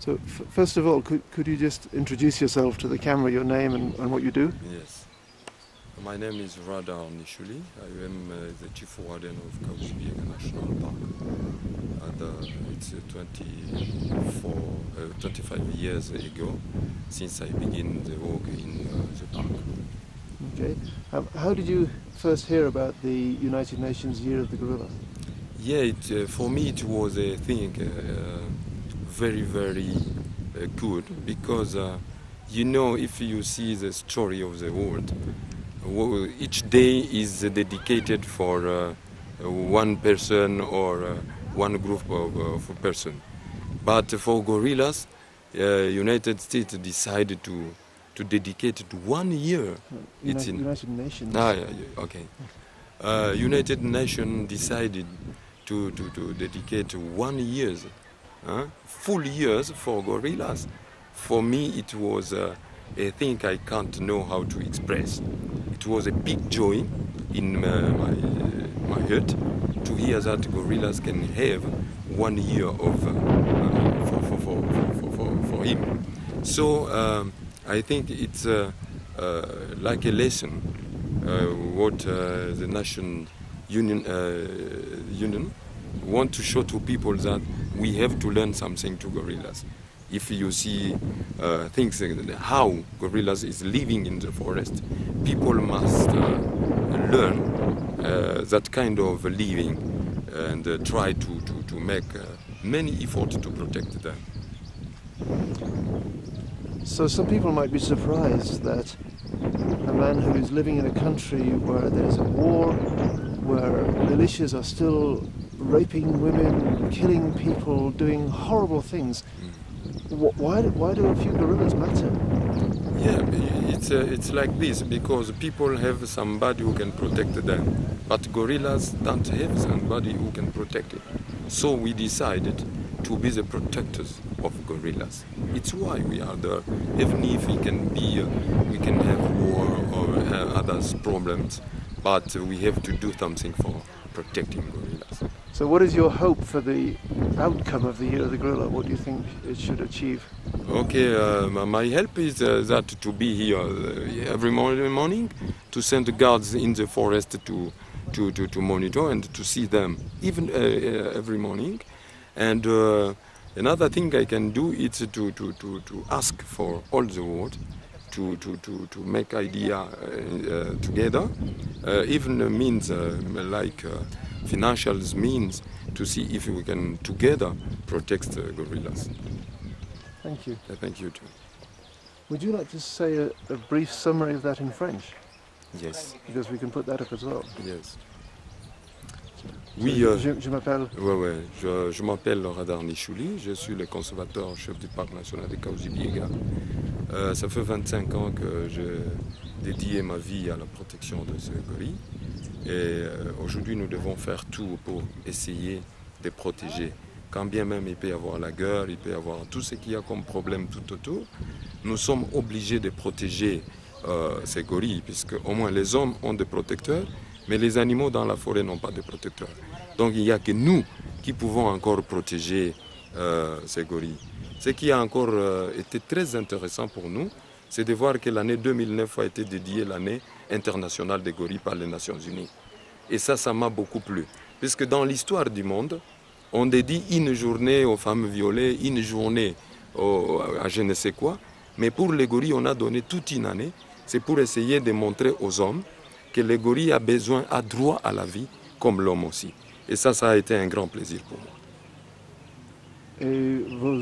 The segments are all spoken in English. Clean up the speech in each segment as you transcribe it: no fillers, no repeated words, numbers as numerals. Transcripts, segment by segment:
So, first of all, could you just introduce yourself to the camera, your name and what you do? Yes. My name is Nishuli. I am the Chief Warden of Kahuzi Biega National Park. And it's 25 years ago since I began the work in the park. Okay. How did you first hear about the United Nations Year of the Gorilla? Yeah, for me it was a thing very, very good because, you know, if you see the story of the world, each day is dedicated for one person or one group of person. But for gorillas, United States decided to dedicate it 1 year. United Nations. Okay. United Nations decided to dedicate 1 year, full years for gorillas. For me, it was a thing I can't know how to express. It was a big joy in my heart to hear that gorillas can have 1 year of for him. So I think it's like a lesson what the National Union want to show to people, that we have to learn something to gorillas. If you see things how gorillas is living in the forest, people must learn that kind of living and try to make many efforts to protect them. So some people might be surprised that a man who is living in a country where there's a war, where militias are still raping women, killing people, doing horrible things, why do a few gorillas matter? Yeah, it's like this because people have somebody who can protect them, but gorillas don't have somebody who can protect it. So we decided to be the protectors of gorillas. It's why we are there. Even if we can have war or other problems, but we have to do something for protecting gorillas. So what is your hope for the outcome of the Year of the Gorilla? What do you think it should achieve? Okay, my help is that to be here every morning, to send the guards in the forest to monitor and to see them even every morning. And another thing I can do is to ask for all the world to make idea together, even means like financial means, to see if we can together protect the gorillas. Thank you. Thank you too. Would you like to say a brief summary of that in French? Yes. Because we can put that up as well. Yes. Oui, je m'appelle. Ouais. Je m'appelle Radar Nishuli, je suis le conservateur chef du parc national de Kahuzi Biega. Ça fait 25 ans que j'ai dédié ma vie à la protection de ce gorille. Et aujourd'hui, nous devons faire tout pour essayer de protéger. Quand bien même il peut y avoir la guerre, il peut y avoir tout ce qu'il y a comme problème tout autour, nous sommes obligés de protéger ces gorilles, puisque au moins les hommes ont des protecteurs, mais les animaux dans la forêt n'ont pas de protecteurs. Donc il n'y a que nous qui pouvons encore protéger ces gorilles. Ce qui a encore été très intéressant pour nous, c'est de voir que l'année 2009 a été dédiée l'année internationale des gorilles par les Nations Unies. Et ça m'a beaucoup plu, puisque dans l'histoire du monde, on dédie une journée aux femmes violées, une journée à je ne sais quoi, mais pour les gorilles, on a donné toute une année. C'est pour essayer de montrer aux hommes que les gorilles a droit à la vie, comme l'homme aussi. Et ça a été un grand plaisir pour moi. Et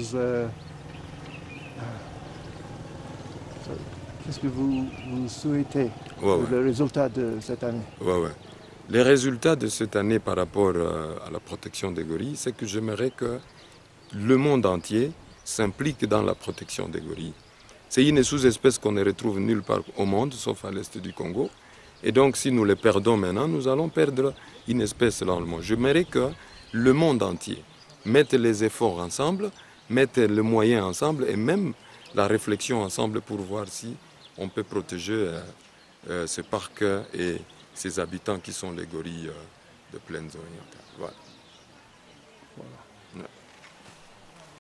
qu'est-ce que vous souhaitez, le résultat de cette année? Les résultats de cette année par rapport à la protection des gorilles, c'est que j'aimerais que le monde entier s'implique dans la protection des gorilles. C'est une sous-espèce qu'on ne retrouve nulle part au monde, sauf à l'est du Congo. Et donc, si nous les perdons maintenant, nous allons perdre une espèce dans le monde. J'aimerais que le monde entier mette les efforts ensemble, mette les moyens ensemble et même la réflexion ensemble pour voir si on peut protéger ce parc et ses habitants qui sont les gorilles de plaines orientales.